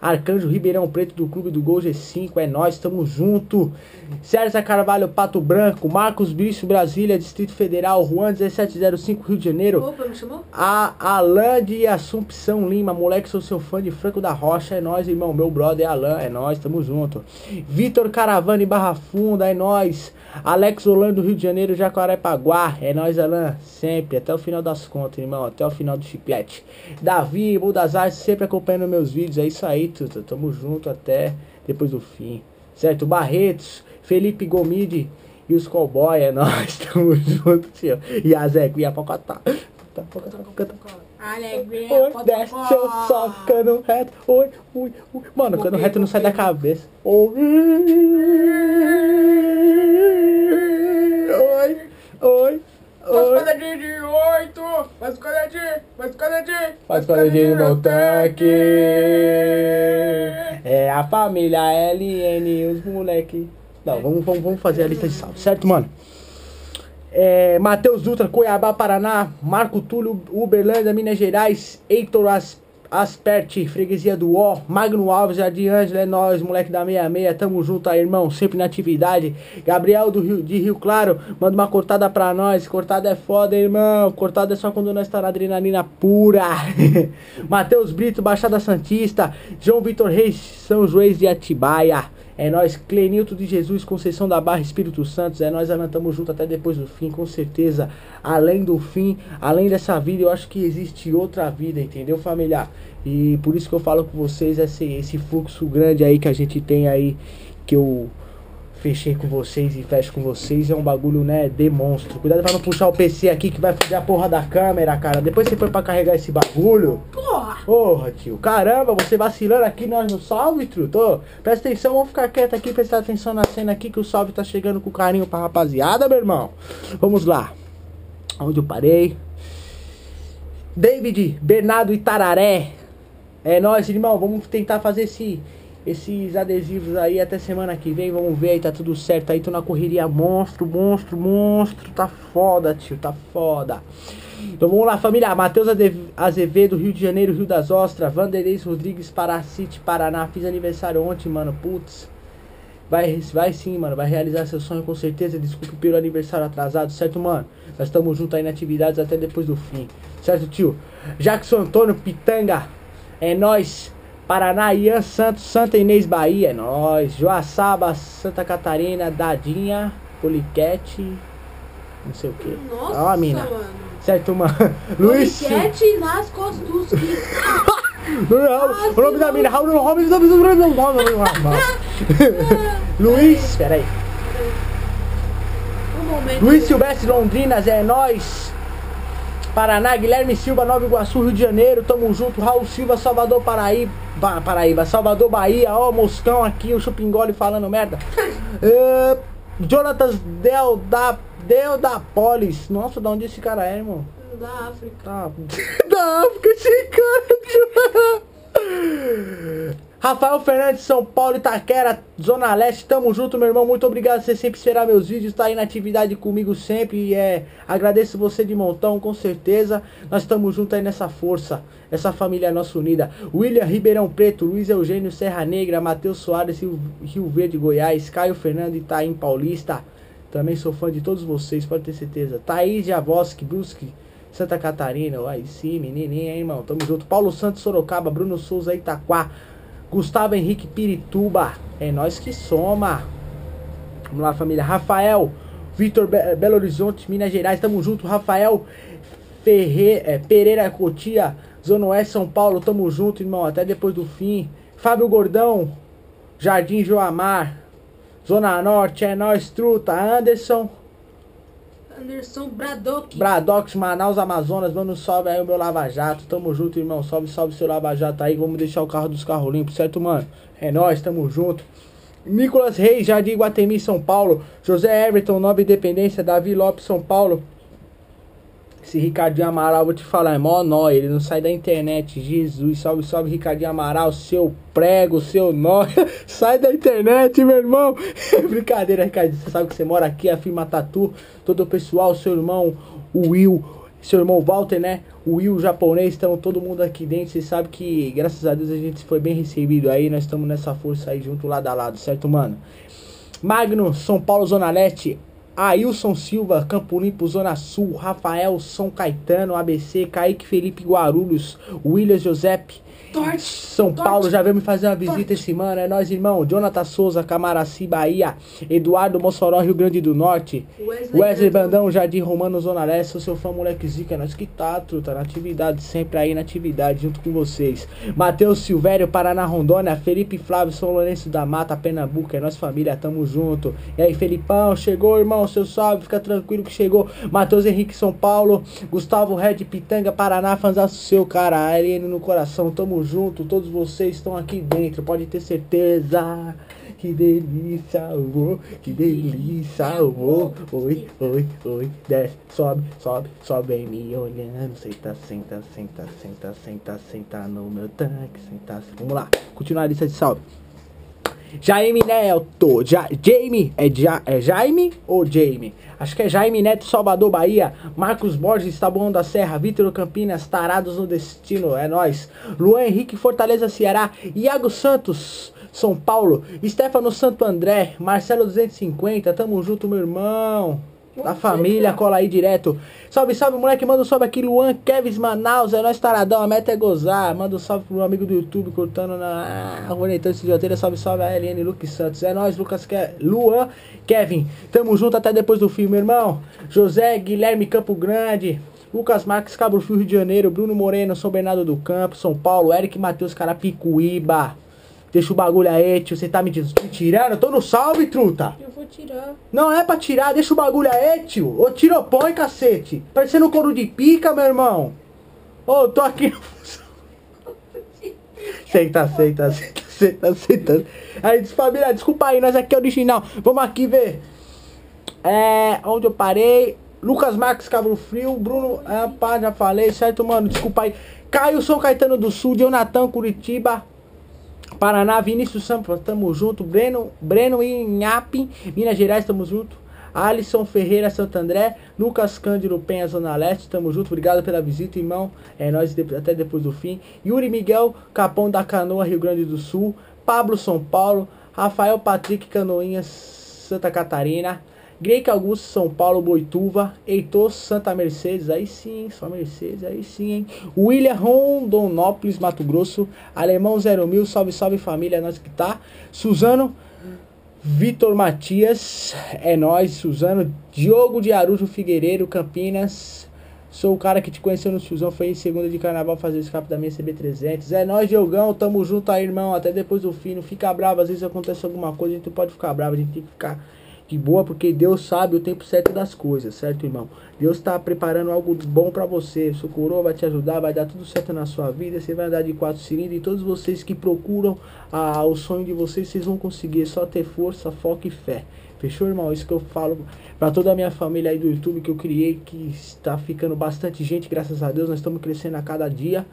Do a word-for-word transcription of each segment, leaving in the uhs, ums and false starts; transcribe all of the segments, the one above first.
Arcanjo Ribeirão Preto do Clube do Gol G cinco, é nóis, tamo junto. Sérgio Carvalho, Pato Branco, Marcos Bicho, Brasília, Distrito Federal, Juan dezessete zero cinco, Rio de Janeiro. Opa, me chamou? A Alan de Assumpção Lima, moleque, sou seu fã de Franco da Rocha, é nóis, irmão. Meu brother é Alan, é nóis, tamo junto. Vitor Caravane Barra Funda, é nóis. Alex Orlando, Rio de Janeiro, Jacarepaguá, é nóis, Alan, sempre, até o final das contas, irmão, até o final do chiclete. Davi, Budas Artes, sempre acompanhando meus vídeos, é isso aí, tudo, tamo junto até depois do fim, certo? Barretos, Felipe Gomide e os cowboy, é nóis, tamo junto, tio. E a Zé, e a Pocotá. Alegria, Oi, desce, eu só ficando reto. Oi, ui, ui. Mano, ficando reto não sai da cabeça. Oi, oi, oi. Faz quadradinho de oito, faz quadradinho, faz quadradinho, Faz quadradinho no tanque. É a família L N, os moleque. Não, vamos, vamos, vamos fazer a lista de salve, certo, mano? É, Matheus Dutra, Cuiabá, Paraná. Marco Túlio, Uberlândia, Minas Gerais. Heitor As, Asperti, Freguesia do O. Magno Alves, Jardim Ângela, é nóis, moleque da sessenta e seis. Tamo junto aí, irmão, sempre na atividade. Gabriel do Rio, de Rio Claro, manda uma cortada pra nós. Cortada é foda, irmão. Cortada é só quando nós tá na adrenalina pura. Matheus Brito, Baixada Santista. João Vitor Reis, São Joés de Atibaia. É nóis, Clenilton de Jesus, Conceição da Barra, Espírito Santo. É nóis, Alan, tamo junto até depois do fim, com certeza. Além do fim, além dessa vida, eu acho que existe outra vida, entendeu, familiar? E por isso que eu falo com vocês, esse, esse fluxo grande aí que a gente tem aí, que eu fechei com vocês e fecho com vocês, é um bagulho, né, de monstro. Cuidado pra não puxar o P C aqui que vai foder a porra da câmera, cara. Depois você foi pra carregar esse bagulho. Porra! Porra, tio. Caramba, você vacilando aqui, nós no salve, truto. Presta atenção, vamos ficar quieto aqui, prestar atenção na cena aqui que o salve tá chegando com carinho pra rapaziada, meu irmão. Vamos lá. Onde eu parei? David Bernardo Itararé. É nóis, irmão. Vamos tentar fazer esse... esses adesivos aí até semana que vem, vamos ver aí, tá tudo certo aí, tô na correria monstro, monstro, monstro, tá foda, tio, tá foda. Então vamos lá, família, Matheus Azevedo, Rio de Janeiro, Rio das Ostras, Vanderlei Rodrigues, Paracite, Paraná, fiz aniversário ontem, mano, putz, vai, vai sim, mano, vai realizar seu sonho com certeza, desculpe pelo aniversário atrasado, certo, mano? Nós estamos juntos aí na atividades até depois do fim, certo, tio? Jackson Antônio, Pitanga, é nóis. Paraná, Ian Santos, Santa Inês, Bahia, é nóis. Joaçaba, Santa Catarina, Dadinha, Poliquete, não sei o que. Nossa, ó a mina. mano. Certo, mano. Luiz. Poliquete nas Kostuski. O nome da mina, Raul Gomes, Luiz, peraí. Um momento. Luiz Silvestre Londrinas, é nóis. Paraná, Guilherme Silva, Nova Iguaçu, Rio de Janeiro, tamo junto. Raul Silva, Salvador, Paraíba, Paraíba, Salvador, Bahia, ó, Moscão aqui, o Chupingole falando merda. é, Jonatas Del da, Del da Polis. Nossa, da onde esse cara é, irmão? Da África. Tá. Da África, esse cara. Rafael Fernandes, São Paulo, Itaquera, Zona Leste, tamo junto, meu irmão, muito obrigado por você sempre esperar meus vídeos, tá aí na atividade comigo sempre, e é, agradeço você de montão, com certeza, nós estamos juntos aí nessa força, essa família nossa unida. William Ribeirão Preto, Luiz Eugênio Serra Negra, Matheus Soares, Rio, Rio Verde, Goiás, Caio Fernando, Itaim Paulista, também sou fã de todos vocês, pode ter certeza. Thaís Javoski, Brusque, Santa Catarina, aí sim, menininha, hein, irmão, tamo junto. Paulo Santos, Sorocaba, Bruno Souza, Itaquá, Gustavo Henrique Pirituba, é nós que soma. Vamos lá, família. Rafael Vitor Be Belo Horizonte, Minas Gerais, tamo junto. Rafael Ferre é, Pereira Cotia, Zona Oeste, São Paulo, tamo junto, irmão, até depois do fim. Fábio Gordão, Jardim Joamar, Zona Norte, é nós, truta. Anderson Anderson Bradock. Bradox, Manaus, Amazonas, mano, salve aí o meu Lava Jato, tamo junto, irmão, salve, salve seu Lava Jato aí, vamos deixar o carro dos carros limpos, certo, mano? É nóis, tamo junto. Nicolas Reis, Jardim Guatemi, São Paulo, José Everton, Nova Independência, Davi Lopes, São Paulo. Esse Ricardinho Amaral, vou te falar, é mó nó, ele não sai da internet, Jesus, salve, salve Ricardinho Amaral, seu prego, seu nó, sai da internet, meu irmão. Brincadeira, Ricardinho, você sabe que você mora aqui, a firma Tatu, todo o pessoal, seu irmão, o Will, seu irmão Walter, né? O Will, o japonês, estamos todo mundo aqui dentro. Você sabe que, graças a Deus, a gente foi bem recebido aí. Nós estamos nessa força aí junto, lado a lado, certo, mano? Magno, São Paulo, Zona Leste. Ailson Silva, Campo Limpo, Zona Sul. Rafael, São Caetano, A B C. Kaique Felipe, Guarulhos. William Giuseppe, Torte, São torte, Paulo, já veio me fazer uma visita torte. esse mano. É nóis, irmão. Jonathan Souza, Camaraci, Bahia. Eduardo Mossoró, Rio Grande do Norte. Wesley, Wesley Bandão, Jardim Romano, Zona Leste. Sou seu fã, moleque zica. É nós que tá, truta. Na atividade, sempre aí na atividade, junto com vocês. Matheus Silvério, Paraná, Rondônia. Felipe Flávio, São Lourenço da Mata, Pernambuco. É nós, família, tamo junto. E aí, Felipão, chegou, irmão. Seu salve, fica tranquilo que chegou. Matheus Henrique, São Paulo. Gustavo Red, Pitanga, Paraná. Fanzaço seu, cara. A L N no coração, tamo junto, todos vocês estão aqui dentro, pode ter certeza. Que delícia, oh, que delícia, oh, oi, oi, oi, desce, sobe, sobe, sobe, vem me olhando, senta, senta, senta, senta, senta, senta no meu tanque, senta, vamos lá, continuar a lista de salve. Jaime Neto, ja, Jaime, é, ja, é Jaime ou Jaime? Acho que é Jaime Neto, Salvador, Bahia. Marcos Borges, Taboão da Serra. Vitor Campinas, Tarados no Destino, é nóis. Luan Henrique, Fortaleza, Ceará. Iago Santos, São Paulo. Stefano Santo André, Marcelo duzentos e cinquenta, tamo junto, meu irmão. Da família, cola aí direto. Salve, salve, moleque, manda um salve aqui, Luan Kevs Manaus, é nóis, taradão, a meta é gozar. Manda um salve pro meu amigo do YouTube, cortando na Ronetão Estudioteira. Salve, salve a L N Luke Santos, é nóis, Lucas Ke... Luan Kevin, tamo junto até depois do fim, meu irmão. José Guilherme Campo Grande, Lucas Marques, Cabo Frio, Rio de Janeiro. Bruno Moreno, São Bernardo do Campo, São Paulo. Eric Matheus, Carapicuíba. Deixa o bagulho aí, tio. Você tá me tirando? Eu tô no salve, truta. Eu vou tirar. Não é pra tirar, deixa o bagulho aí, tio. Ô, tira ou põe, cacete. Parecendo couro de pica, meu irmão. Ô, tô aqui. Senta, senta, senta, senta, senta. Aí, família, desculpa aí, nós aqui é original. Vamos aqui ver. É, onde eu parei. Lucas Marques, Cabo Frio. Bruno, ah, pá, já falei, certo, mano? Desculpa aí. Caio, São Caetano do Sul. Jonathan, Curitiba, Paraná. Vinícius Sampa, tamo junto. Breno, Breno Inhape, Minas Gerais, tamo junto. Alisson Ferreira, Santo André. Lucas Cândido Penha, Zona Leste, tamo junto. Obrigado pela visita, irmão. É nóis até depois do fim. Yuri Miguel, Capão da Canoa, Rio Grande do Sul. Pablo, São Paulo. Rafael Patrick, Canoinhas, Santa Catarina. Greik Augusto, São Paulo, Boituva. Heitor, Santa Mercedes, aí sim, só Mercedes, aí sim, hein. William Rondonópolis, Mato Grosso. Alemão zero mil, salve, salve família, é nós que tá. Suzano, Vitor Matias, é nóis, Suzano. Diogo de Arujo Figueiredo, Campinas. Sou o cara que te conheceu no Suzão, foi em segunda de carnaval fazer o escape da minha C B trezentos. É nóis, Diogão, tamo junto aí, irmão, até depois do fim. Não fica bravo, às vezes acontece alguma coisa, a gente não pode ficar bravo, a gente tem que ficar de boa, porque Deus sabe o tempo certo das coisas, certo, irmão? Deus está preparando algo bom pra você. Seu coroa vai te ajudar, vai dar tudo certo na sua vida. Você vai andar de quatro cilindros. E todos vocês que procuram ah, o sonho de vocês, vocês vão conseguir. É só ter força, foco e fé. Fechou, irmão? Isso que eu falo pra toda a minha família aí do YouTube que eu criei, que está ficando bastante gente, graças a Deus. Nós estamos crescendo a cada dia.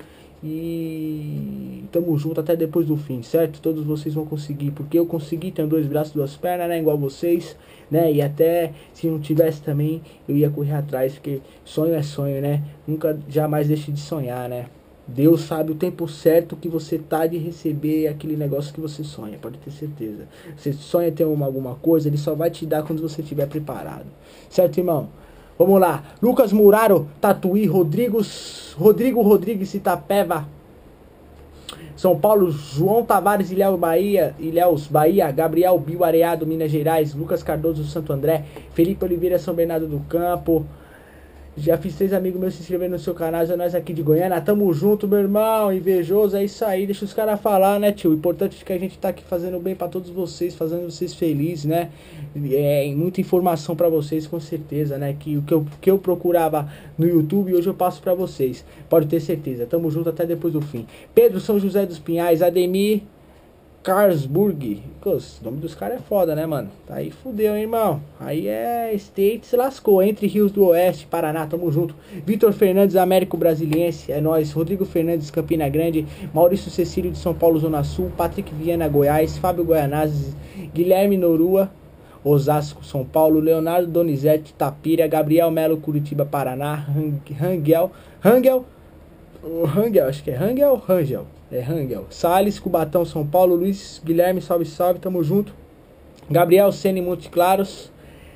E tamo junto até depois do fim, certo? Todos vocês vão conseguir, porque eu consegui, tenho dois braços, duas pernas, né? Igual vocês, né? E até se não tivesse também, eu ia correr atrás, porque sonho é sonho, né? Nunca, jamais deixe de sonhar, né? Deus sabe o tempo certo que você tá de receber aquele negócio que você sonha, pode ter certeza. Você sonha ter uma, alguma coisa, ele só vai te dar quando você estiver preparado, certo, irmão? Vamos lá, Lucas Muraro, Tatuí, Rodrigos, Rodrigo Rodrigues, Itapeva, São Paulo, João Tavares, Ilhéus, Bahia, Ilhéus, Bahia, Gabriel Bio, Areado, Minas Gerais, Lucas Cardoso, Santo André, Felipe Oliveira, São Bernardo do Campo. Já fiz três amigos meus se inscreverem no seu canal, já nós aqui de Goiânia, tamo junto, meu irmão, invejoso, é isso aí, deixa os caras falar, né, tio? O importante é que a gente tá aqui fazendo bem pra todos vocês, fazendo vocês felizes, né? É, muita informação pra vocês, com certeza, né? Que o que eu, que eu procurava no YouTube, hoje eu passo pra vocês, pode ter certeza, tamo junto até depois do fim. Pedro São José dos Pinhais, Ademir Carlsburg, o nome dos caras é foda, né, mano? Aí fudeu, hein, irmão? Aí é State, se lascou. Entre Rios do Oeste, Paraná, tamo junto. Vitor Fernandes, Américo Brasiliense, é nóis. Rodrigo Fernandes, Campina Grande. Maurício Cecílio de São Paulo, Zona Sul. Patrick Viana, Goiás. Fábio Goianazes. Guilherme Norua, Osasco, São Paulo. Leonardo Donizete, Tapira. Gabriel Melo, Curitiba, Paraná. Rangel, Rangel, Rangel, acho que é Rangel, Rangel, é Rangel. Salles, Cubatão, São Paulo. Luiz Guilherme, salve, salve, tamo junto. Gabriel Sene, Monte Claros.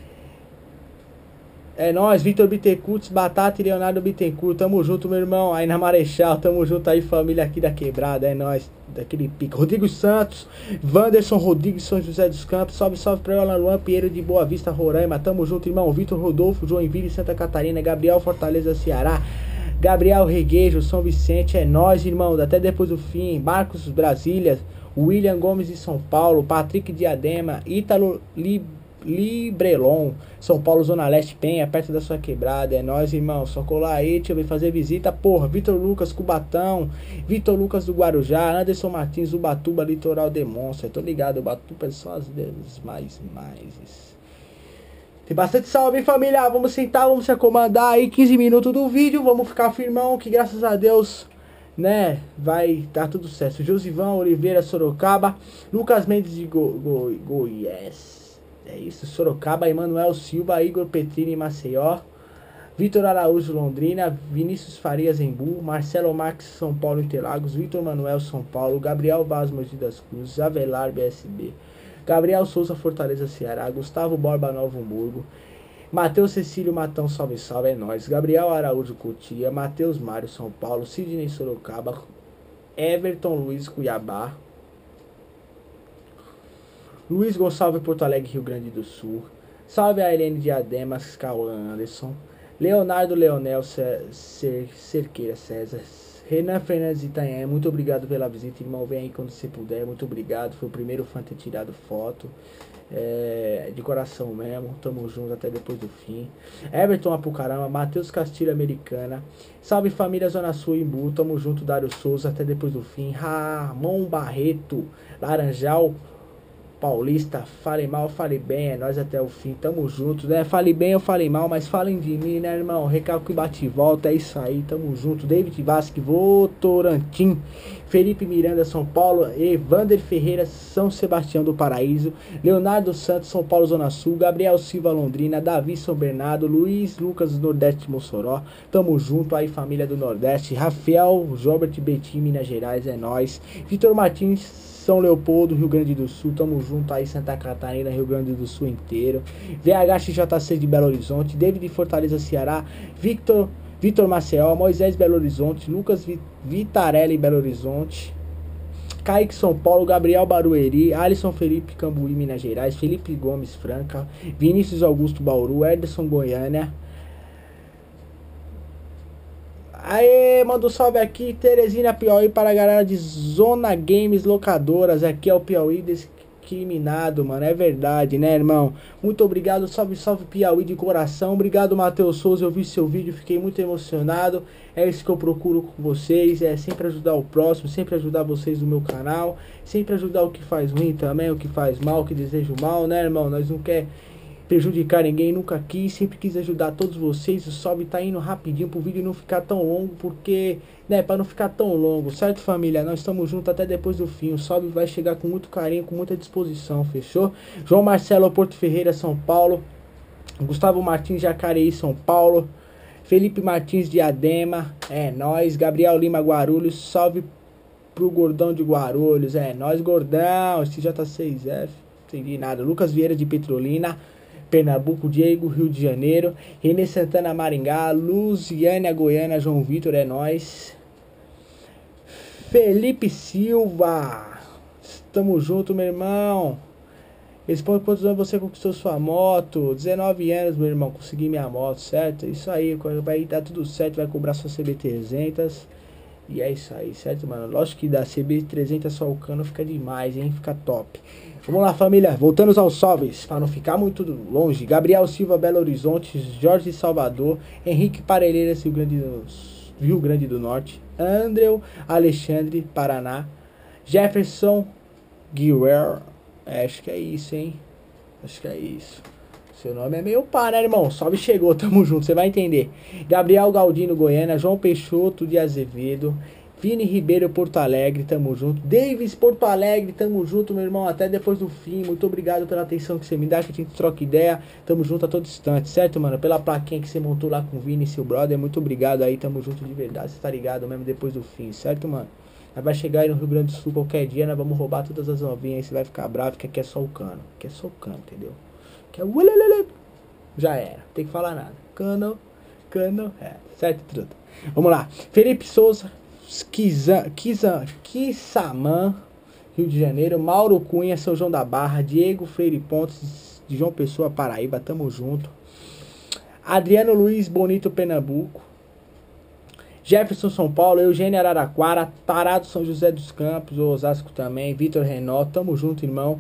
É nóis, Vitor Bittencourt, Batata e Leonardo Bittencourt, tamo junto, meu irmão, aí na Marechal, tamo junto aí, família aqui da Quebrada, é nóis, daquele pico. Rodrigo Santos, Wanderson Rodrigues, São José dos Campos, salve, salve pra Ana Luan, Pinheiro de Boa Vista, Roraima, tamo junto, irmão. Vitor Rodolfo, Joinville, Santa Catarina, Gabriel Fortaleza, Ceará, Gabriel Reguejo, São Vicente, é nóis, irmão, até depois do fim. Marcos Brasília, William Gomes de São Paulo, Patrick Diadema, Ítalo Libre, Librelon, São Paulo, Zona Leste, Penha, perto da sua Quebrada, é nóis, irmão, só colar aí, deixa eu vir fazer visita, porra. Vitor Lucas, Cubatão, Vitor Lucas do Guarujá, Anderson Martins, Ubatuba, Litoral Demonstra, tô ligado, Ubatuba é só as vezes mais, mais. Tem bastante salve, hein, família, vamos sentar, vamos se acomodar aí, quinze minutos do vídeo, vamos ficar firmão, que graças a Deus, né, vai dar tudo certo. Josivão Oliveira, Sorocaba, Lucas Mendes de Go, Go, Goiás. É isso, Sorocaba, Emanuel Silva, Igor Petrini, Maceió, Vitor Araújo, Londrina, Vinícius Farias, Embu, Marcelo Marques, São Paulo, Interlagos, Vitor Manuel, São Paulo, Gabriel Vaz, Mogi das Cruzes, Avelar, B S B, Gabriel Souza, Fortaleza, Ceará, Gustavo Borba, Novo Hamburgo, Matheus Cecílio Matão, salve, salve, é nóis, Gabriel Araújo, Cotia, Matheus Mário, São Paulo, Sidney, Sorocaba, Everton Luiz, Cuiabá, Luiz Gonçalves, Porto Alegre, Rio Grande do Sul. Salve a Helene Diademas, Cauã Anderson. Leonardo Leonel Cer Cer Cerqueira César. Renan Fernandes Itanhã, muito obrigado pela visita, irmão. Vem aí quando você puder, muito obrigado. Foi o primeiro fã a ter tirado foto. É, de coração mesmo, tamo junto até depois do fim. Everton Apucarama, Matheus Castilho Americana. Salve família Zona Sul Imbu, tamo junto. Dário Souza, até depois do fim. Ramon Barreto, Laranjal Paulista, fale mal, fale bem, é nós até o fim, tamo junto, né? Fale bem ou fale mal, mas falem de mim, né, irmão? Recalque e bate e volta, é isso aí, tamo junto. David Vasque, Votorantim, Felipe Miranda, São Paulo, Evander Ferreira, São Sebastião do Paraíso, Leonardo Santos, São Paulo, Zona Sul, Gabriel Silva, Londrina, Davi São Bernardo, Luiz Lucas, Nordeste, Mossoró, tamo junto aí, família do Nordeste, Rafael, Jobert Betim, Minas Gerais, é nóis, Vitor Martins, São Leopoldo, Rio Grande do Sul, tamo junto aí, Santa Catarina, Rio Grande do Sul inteiro, V H X J C de Belo Horizonte, David Fortaleza, Ceará, Victor, Vitor Maceió, Moisés Belo Horizonte, Lucas Vitarelli, Belo Horizonte, Kaique São Paulo, Gabriel Barueri, Alisson Felipe Cambuí, Minas Gerais, Felipe Gomes Franca, Vinícius Augusto Bauru, Ederson Goiânia. Aê, manda um salve aqui, Teresina, Piauí, para a galera de Zona Games Locadoras. Aqui é o Piauí discriminado, mano, é verdade, né, irmão? Muito obrigado, salve, salve Piauí de coração. Obrigado, Matheus Souza, eu vi seu vídeo, fiquei muito emocionado. É isso que eu procuro com vocês, é sempre ajudar o próximo, sempre ajudar vocês no meu canal, sempre ajudar o que faz ruim também, o que faz mal, o que deseja o mal, né, irmão? Nós não quer prejudicar ninguém, nunca quis, sempre quis ajudar todos vocês. O salve tá indo rapidinho pro vídeo não ficar tão longo, porque, né, para não ficar tão longo, certo, família? Nós estamos juntos até depois do fim. O salve vai chegar com muito carinho, com muita disposição, fechou? João Marcelo, Porto Ferreira, São Paulo. Gustavo Martins, Jacareí, São Paulo. Felipe Martins, Diadema, é nóis. Gabriel Lima, Guarulhos, salve pro Gordão de Guarulhos, é nóis, Gordão. Esse J seis F, não entendi nada. Lucas Vieira de Petrolina, Pernambuco, Diego, Rio de Janeiro, Renê Santana, Maringá, Luziânia, Goiânia, João Vitor, é nóis. Felipe Silva, estamos junto, meu irmão. Responde quantos anos você conquistou sua moto. Dezenove anos, meu irmão, consegui minha moto, certo? Isso aí, vai dar tudo certo, vai cobrar sua C B trezentos. E é isso aí, certo, mano? Lógico que da C B trezentos só o cano fica demais, hein? Fica top. Vamos lá, família, voltando aos salves, para não ficar muito longe. Gabriel Silva, Belo Horizonte, Jorge Salvador, Henrique Parelheiras, Rio Grande do, Rio Grande do Norte, Andreu Alexandre, Paraná, Jefferson Guerrero, é, acho que é isso, hein? Acho que é isso. Seu nome é meio pá, né, irmão? Salve chegou, tamo junto, você vai entender. Gabriel Galdino, Goiânia, João Peixoto de Azevedo, Vini Ribeiro, Porto Alegre, tamo junto. Davis, Porto Alegre, tamo junto, meu irmão, até depois do fim. Muito obrigado pela atenção que você me dá, que a gente troca ideia. Tamo junto a todo instante, certo, mano? Pela plaquinha que você montou lá com o Vini e seu brother, muito obrigado aí, tamo junto de verdade. Você tá ligado mesmo depois do fim, certo, mano? Nós vai chegar aí no Rio Grande do Sul qualquer dia, nós vamos roubar todas as novinhas aí, você vai ficar bravo, que aqui é só o cano. Aqui é só o cano, entendeu? Que é o... Já era, não tem que falar nada. Cano, cano, é, certo, truta? Vamos lá. Felipe Souza, Kizan, Kizan, Kissamã, Rio de Janeiro. Mauro Cunha, São João da Barra. Diego Freire Pontes, de João Pessoa, Paraíba, tamo junto. Adriano Luiz Bonito, Pernambuco. Jefferson, São Paulo. Eugênio, Araraquara. Tarado, São José dos Campos, Osasco também. Vitor Renó, tamo junto, irmão.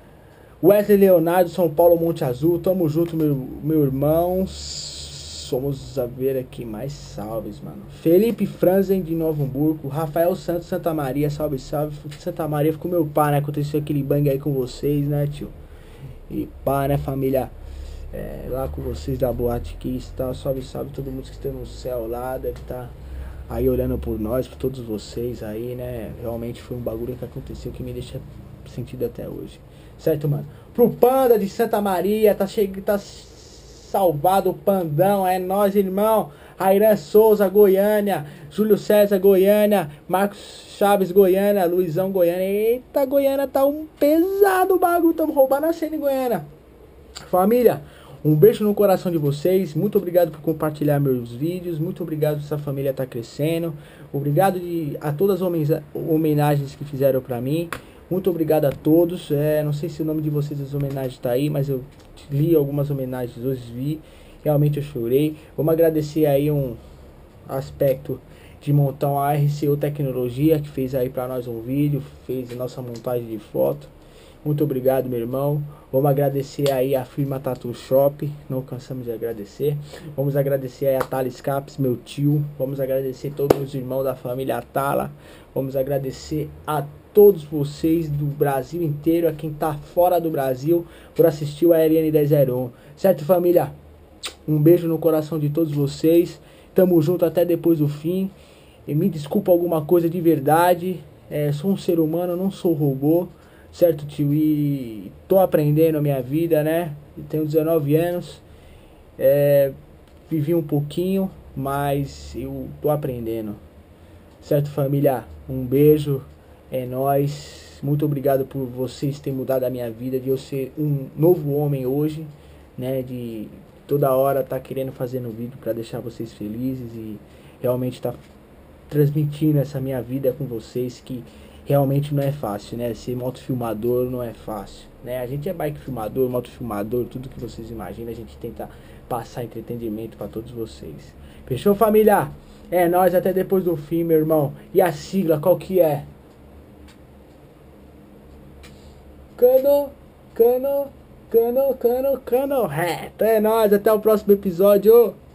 Wesley Leonardo, São Paulo, Monte Azul, tamo junto, meu, meu irmão. Somos a ver aqui mais salves, mano. Felipe Franzen, de Novo Hamburgo. Rafael Santos, Santa Maria, salve, salve. Santa Maria ficou meu pai, né? Aconteceu aquele bang aí com vocês, né, tio? E pá, né, família? É, lá com vocês da Boate Kiss, tá? Salve, salve todo mundo que está no céu lá, deve estar aí olhando por nós, por todos vocês aí, né? Realmente foi um bagulho que aconteceu que me deixa sentido até hoje. Certo, mano? Pro Panda de Santa Maria, tá chegando, tá salvado o Pandão, é nóis, irmão. Airan Souza, Goiânia. Júlio César, Goiânia. Marcos Chaves, Goiânia. Luizão, Goiânia. Eita, Goiânia tá um pesado bagulho, tamo roubando a cena em Goiânia. Família, um beijo no coração de vocês. Muito obrigado por compartilhar meus vídeos. Muito obrigado por essa família tá crescendo. Obrigado de, a todas as homenagens que fizeram pra mim. Muito obrigado a todos. É, não sei se o nome de vocês das homenagens tá aí, mas eu li algumas homenagens hoje, vi. Realmente eu chorei. Vamos agradecer aí um aspecto de montar uma R C O Tecnologia, que fez aí pra nós um vídeo, fez a nossa montagem de foto. Muito obrigado, meu irmão. Vamos agradecer aí a firma Tattoo Shop, não cansamos de agradecer. Vamos agradecer aí a Thales Caps, meu tio. Vamos agradecer todos os irmãos da família Atala. Vamos agradecer a todos vocês do Brasil inteiro, a quem tá fora do Brasil, por assistir o A R N dez zero um. Certo, família? Um beijo no coração de todos vocês. Tamo junto até depois do fim. E me desculpa alguma coisa de verdade. É, sou um ser humano, não sou robô. Certo, tio? E tô aprendendo a minha vida, né? Tenho dezenove anos. É, vivi um pouquinho, mas eu tô aprendendo. Certo, família? Um beijo. É nóis. Muito obrigado por vocês terem mudado a minha vida, de eu ser um novo homem hoje, né? De toda hora tá querendo fazer no vídeo para deixar vocês felizes e realmente tá transmitindo essa minha vida com vocês, que realmente não é fácil, né? Ser motofilmador não é fácil, né? A gente é bike filmador, motofilmador, tudo que vocês imaginam, a gente tenta passar entretenimento para todos vocês. Fechou, família? É nóis, até depois do fim, meu irmão. E a sigla, qual que é? Cano, cano, cano, cano, cano, reto. É nóis, até o próximo episódio.